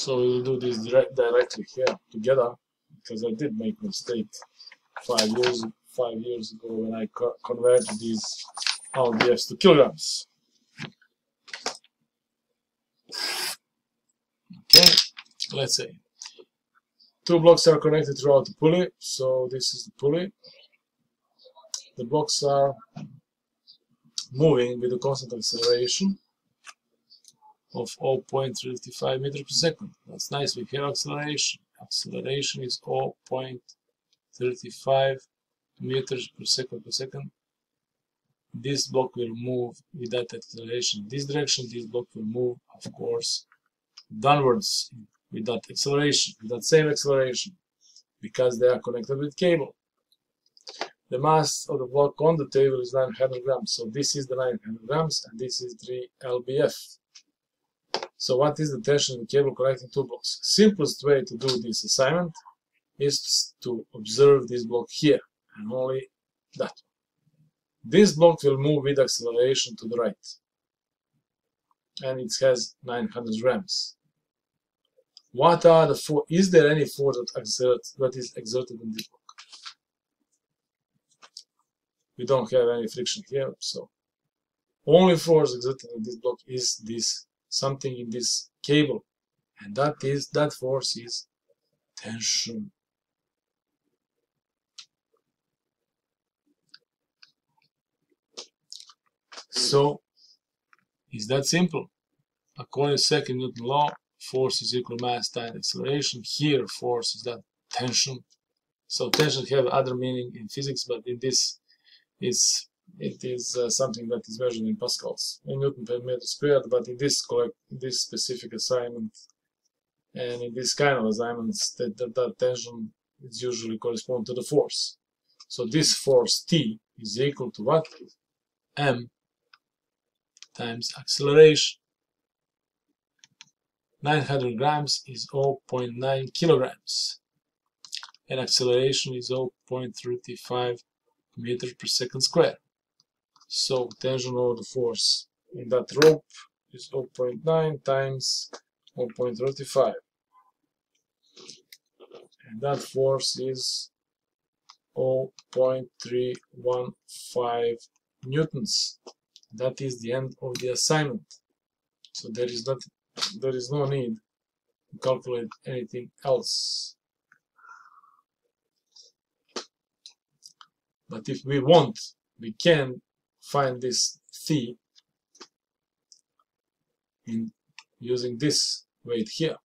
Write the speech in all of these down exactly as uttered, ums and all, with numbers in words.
So we will do this direct, directly here together, because I did make a mistake five years five years ago when I co converted these L B Fs to kilograms. Okay, let's say two blocks are connected throughout the pulley. So this is the pulley. The blocks are moving with a constant acceleration of zero point three five meters per second. That's nice. We have acceleration. Acceleration is zero point three five meters per second per second. This block will move with that acceleration. This direction, this block will move, of course, downwards with that acceleration, with that same acceleration, because they are connected with cable. The mass of the block on the table is nine hundred grams. So this is the nine hundred grams, and this is three L B F. So what is the tension in the cable connecting two blocks? Simplest way to do this assignment is to observe this block here, and only that. This block will move with acceleration to the right, and it has nine hundred grams. What are the force? Is there any force that exerts that is exerted in this block? We don't have any friction here, so only force exerted in this block is this something in this cable, and that is that force is tension. So it's that simple. According to second Newton law, force is equal mass times acceleration. Here, force is that tension. So tension have other meaning in physics, but in this, it's it is uh, something that is measured in pascals, in Newton per meter squared. But in this collect, this specific assignment, and in this kind of assignments, that, that that tension is usually correspond to the force. So this force T is equal to what? M times acceleration. nine hundred grams is zero point nine kilograms, and acceleration is zero point three five meters per second square. So tension over the force in that rope is zero point nine times zero point three five, and that force is zero point three one five newtons. That is the end of the assignment. So there is not there is no need to calculate anything else. But if we want, we can find this phi in using this weight here.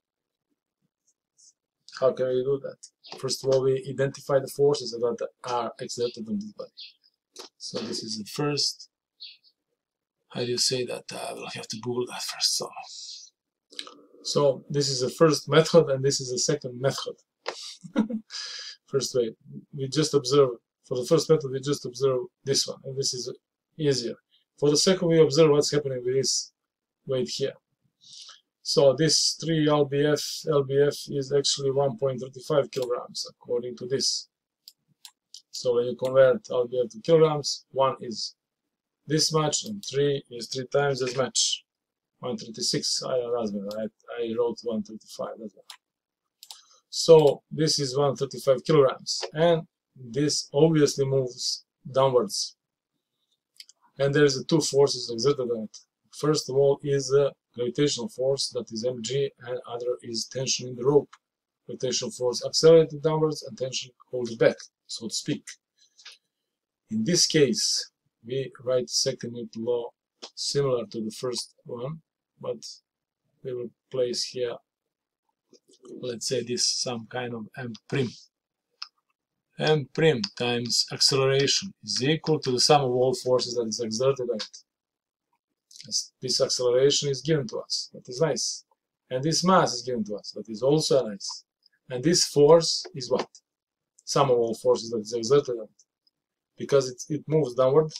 How can we do that? First of all, we identify the forces that are exerted on this body. So this is the first. How do you say that? Uh, I will have to Google that first. So, so this is the first method, and this is the second method. First way, we just observe. For the first method, we just observe this one, and this is easier. For the second, we observe what's happening with this weight here. So this three L B F L B F is actually one point three five kilograms according to this. So when you convert L B F to kilograms, one is this much, and three is three times as much. one thirty-six. I, I, I wrote one thirty-five as well. So this is one thirty-five kilograms, and this obviously moves downwards. And there is two forces exerted on it. First of all is the gravitational force, that is mg, and other is tension in the rope. Gravitational force accelerated downwards, and tension holds back, so to speak. In this case, we write second Newton law similar to the first one, but we will place here, let's say this some kind of m prime. M prime times acceleration is equal to the sum of all forces that is exerted on it. This acceleration is given to us, that is nice. And this mass is given to us, that is also nice. And this force is what? Sum of all forces that is exerted on it. Because it, it moves downward.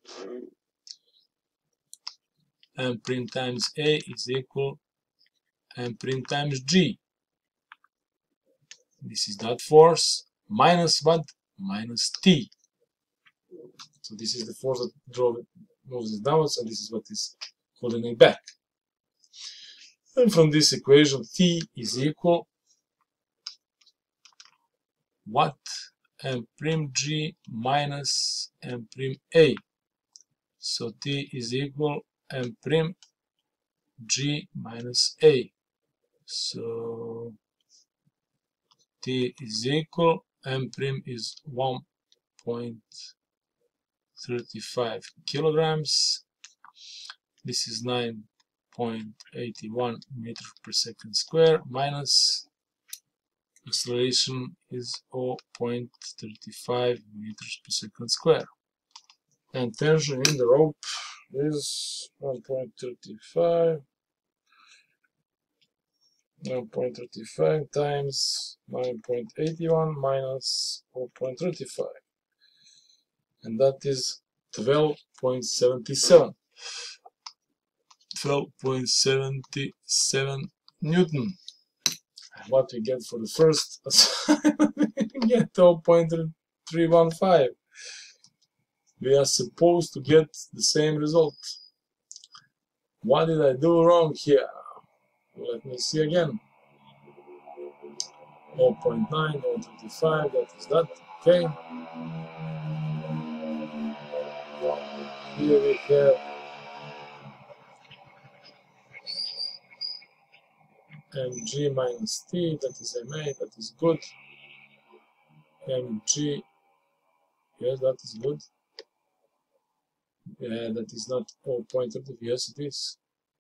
M prime times A is equal M prime times G. This is that force minus what? Minus T. So this is the force that drove it, moves it downwards, and this is what is holding it back. And from this equation, T is equal what? M prime G minus M prime A. So T is equal M prime G minus A. So T is equal, M prime is one point three five kilograms. This is nine point eight one meters per second square, minus acceleration is zero point three five meters per second square. And tension in the rope is one point three five. one point three five times nine point eight one minus zero point three five, and that is twelve point seven seven. twelve point seven seven Newton. What we get for the first assignment, we get zero point three one five. We are supposed to get the same result. What did I do wrong here? Let me see again. zero point nine, zero point two five, that is that, okay. Here we have mg minus t, that is ma, that is good. Mg, yes, that is good. Yeah, that is not zero point three, yes it is.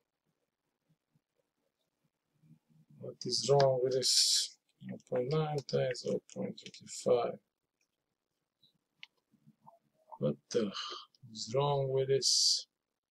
What is wrong with this? zero point nine times zero point three five. What the is wrong with this?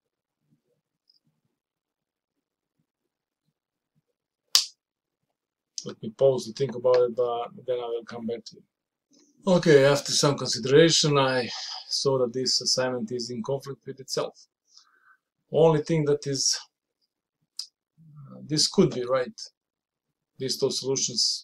Let me pause to think about it, but then I will come back to it. Okay, after some consideration, I saw that this assignment is in conflict with itself. Only thing that is, uh, this could be right. These two solutions.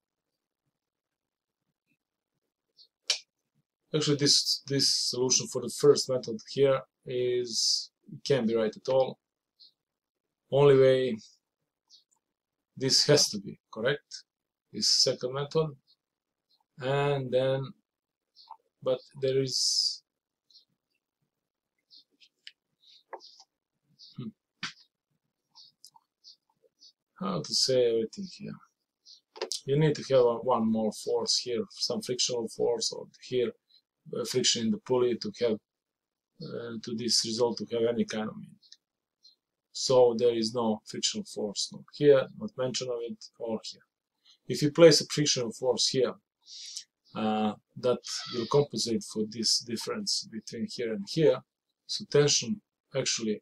Actually, this this solution for the first method here is it can't be right at all. Only way this has to be correct. This second method, and then, but there is hmm, how to say everything here. You need to have one more force here, some frictional force, or here uh, friction in the pulley to have uh, to this result to have any kind of meaning. So there is no frictional force, not here, not mention of it, or here. If you place a frictional force here, uh, that will compensate for this difference between here and here. So tension actually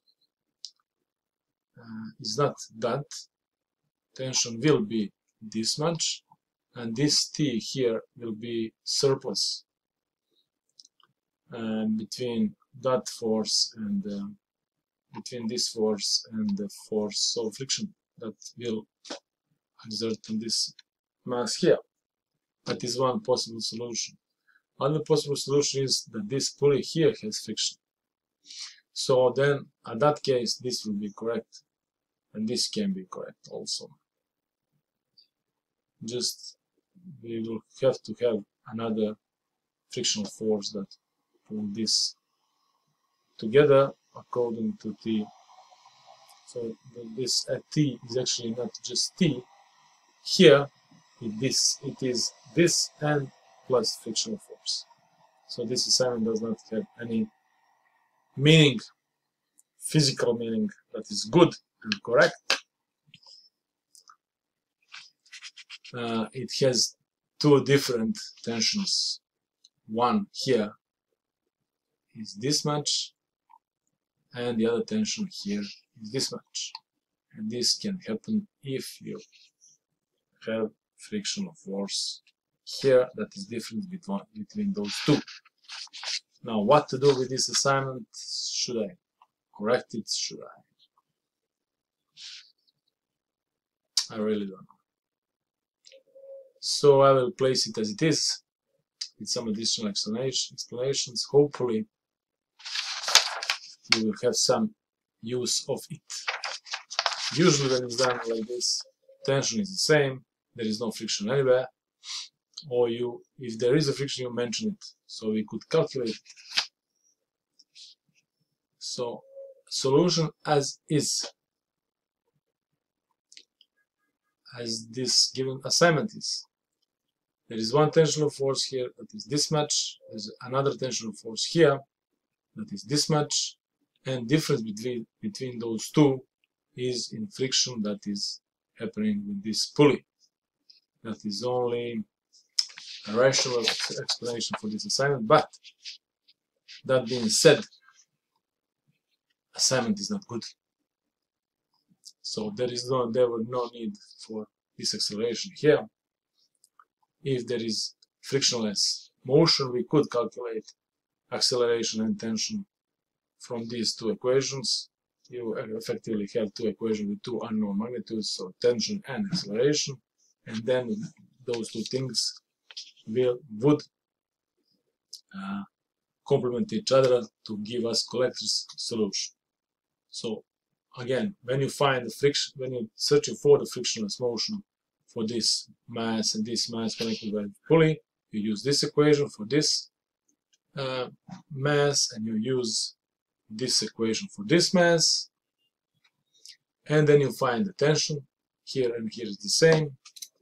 uh, is not that. Tension will be this much, and this T here will be surplus uh, between that force and uh, between this force and the force of friction that will exert on this mass here. That is one possible solution. Another possible solution is that this pulley here has friction. So then, in that case, this will be correct, and this can be correct also. Just we will have to have another frictional force that pull this together according to T. So this at T is actually not just T. Here it, this, it is this and plus frictional force. So this assignment does not have any meaning, physical meaning that is good and correct. Uh, it has two different tensions. One here is this much, and the other tension here is this much. And this can happen if you have frictional force here that is different between, between those two. Now, what to do with this assignment? Should I correct it? Should I? I really don't know. So I will place it as it is, with some additional explanation, explanations. Hopefully, you will have some use of it. Usually when it's done like this, tension is the same, there is no friction anywhere, or you, if there is a friction, you mention it, so we could calculate it. So, solution as is, as this given assignment is. There is one tensional force here that is this much, there's another tensional force here that is this much, and difference between, between those two is in friction that is happening with this pulley. That is only a rational explanation for this assignment, but that being said, assignment is not good. So there is no, there were no need for this acceleration here. If there is frictionless motion, we could calculate acceleration and tension from these two equations. You effectively have two equations with two unknown magnitudes, so tension and acceleration, and then those two things will would uh, complement each other to give us collector's solution. So again, when you find the friction, when you're searching for the frictionless motion for this mass and this mass connected by the pulley, you use this equation for this uh, mass, and you use this equation for this mass, and then you find the tension. Here and here is the same,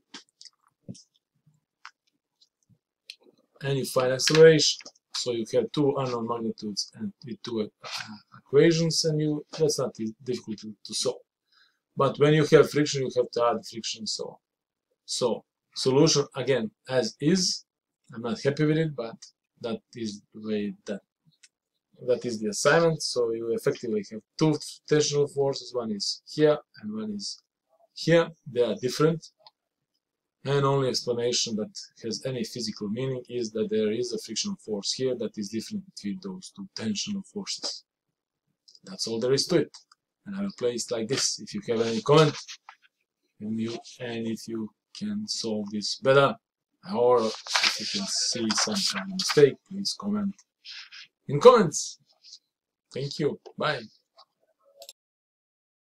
and you find acceleration. So you have two unknown magnitudes and with two uh, equations, and you that's not difficult to, to solve. But when you have friction, you have to add friction. So, so solution again as is. I'm not happy with it, but that is the way that that is the assignment. So you effectively have two tensional forces. One is here and one is here. They are different. And only explanation that has any physical meaning is that there is a frictional force here that is different between those two tensional forces. That's all there is to it. And I will play it like this. If you have any comment, and you and if you can solve this better, or if you can see some kind of mistake, please comment in comments. Thank you. Bye.